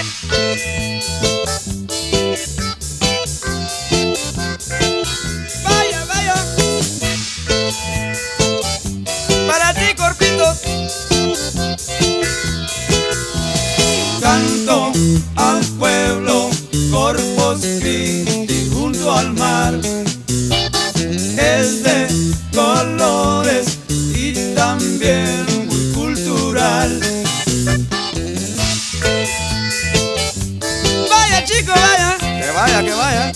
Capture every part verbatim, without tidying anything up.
Vaya, vaya, para ti, Corpito. Canto al pueblo, Corpus Christi junto al mar. Es de colores y también muy cultural. Vaya, chico, vaya. Que vaya, que vaya.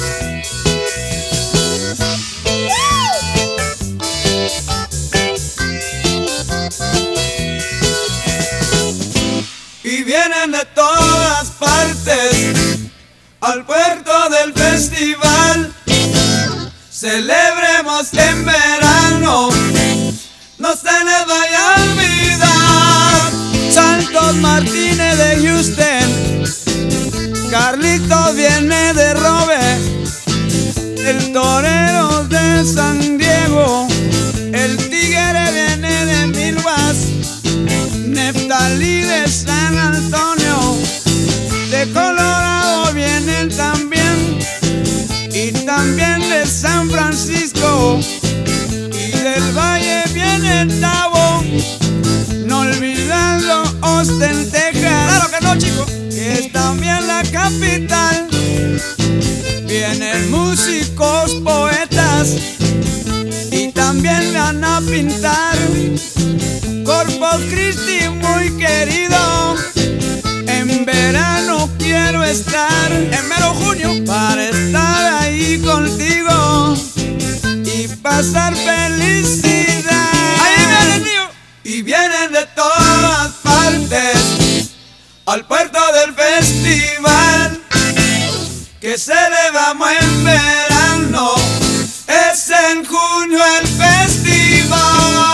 Y vienen de todas partes al puerto del festival. Celebremos en verano, no se les vaya a olvidar. Santos Martínez de Houston, Carlitos viene de Robe, el torero de San Diego, el tigre viene de Milwas, Neftalí de San Antonio, de Colorado vienen también, y también de San Francisco, y del Valle viene el Tavo, no olvidando Austin, Texas. Claro que no, chico, que es también la capital. Vienen músicos, poetas, y también van a pintar. Corpus Christi muy querido, en verano quiero estar, en mero junio, para estar ahí contigo y pasar felicidad. Ahí viene el mío. Y vienen de todas partes al puerto del festival, que celebramos en verano, es en junio el festival.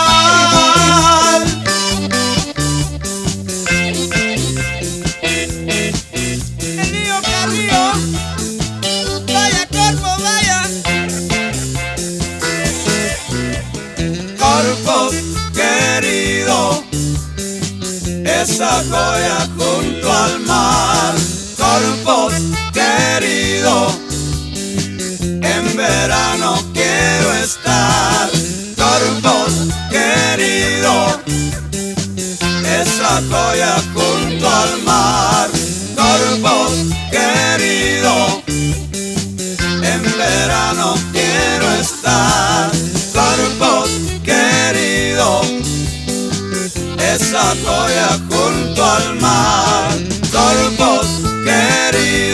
El niño Carrillo, vaya Corpus, vaya. Corpus querido, esa joya junto al mar. Corpus querido, en verano quiero estar. Corpus querido, esa joya junto al mar. Corpus querido, en verano quiero estar. Corpus querido, esa joya junto al mar. Corpus querido.